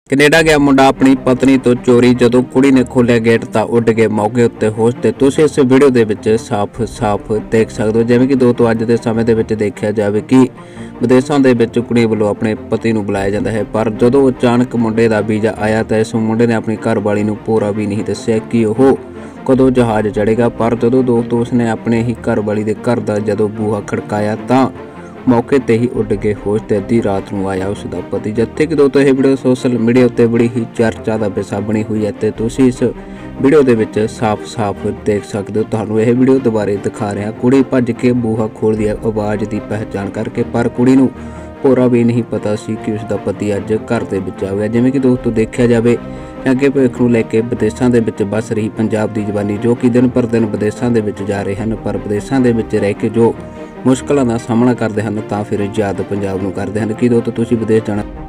Canada ਗਿਆ ਮੁੰਡਾ ਆਪਣੀ ਪਤਨੀ ਤੋਂ ਚੋਰੀ ਜਦੋਂ ਕੁੜੀ ਨੇ ਖੋਲ੍ਹਿਆ ਗੇਟ ਤਾਂ ਉੱਡ ਕੇ ਮੌਕੇ ਉੱਤੇ ਹੋਸ਼ ਤੇ ਤੁਸੀਂ ਇਸ ਵੀਡੀਓ ਦੇ ਵਿੱਚ ਸਾਫ਼ ਦੇਖ ਸਕਦੇ ਹੋ। ਜਿਵੇਂ ਕਿ ਦੋਸਤੋ ਅੱਜ ਦੇ ਸਮੇਂ ਦੇ ਵਿੱਚ ਦੇਖਿਆ ਜਾਵੇ ਕਿ ਵਿਦੇਸ਼ਾਂ ਦੇ ਵਿੱਚ ਕੁੜੀ ਵੱਲੋਂ ਆਪਣੇ ਪਤੀ ਨੂੰ ਬੁਲਾਇਆ ਜਾਂਦਾ ਹੈ, ਪਰ ਜਦੋਂ ਅਚਾਨਕ ਮੁੰਡੇ ਦਾ ਵੀਜ਼ਾ ਆਇਆ ਤਾਂ ਇਸ ਮੁੰਡੇ ਨੇ ਆਪਣੀ ਘਰਵਾਲੀ ਨੂੰ ਪੂਰਾ ਵੀ ਨਹੀਂ ਦੱਸਿਆ ਕਿ ਉਹ ਕਦੋਂ ਜਹਾਜ਼ ਚੜ੍ਹੇਗਾ। ਪਰ ਜਦੋਂ ਦੋਸਤੋ ਉਸਨੇ ਆਪਣੇ ਹੀ ਘਰਵਾਲੀ ਦੇ ਘਰ ਦਾ ਜਦੋਂ ਬੂਹਾ ਖੜਕਾਇਆ ਤਾਂ मौके ते ही उड़ के होश ते अद्धी रात नूं आया उसका पति। जिथे कि दोस्तों यह वीडियो सोशल मीडिया उत्ते बड़ी ही चर्चा का विषय बनी हुई है ते तुसीं इस वीडियो दे विच साफ देख सकते हो। तुहानूं यह वीडियो दोबारे दिखा रहा, कुड़ी भज के बूहा खोलदी है आवाज़ की पहचान करके, पर कुड़ी नूं पूरा भी नहीं पता सी कि उसका पति अज घर दे विच आ गया। जिवें कि दोस्तों देखा जाए अगे भविख नूं लैके विदेशों के विच बस रही पंजाब की जवानी जो कि दिन पर दिन विदेशों के विच जा रहे हैं, पर विदेशों के विच रह के जो मुश्किलों का सामना करते हैं तो फिर याद पंजाब नूं करते हैं कि दोस्तों तुसीं विदेश जाना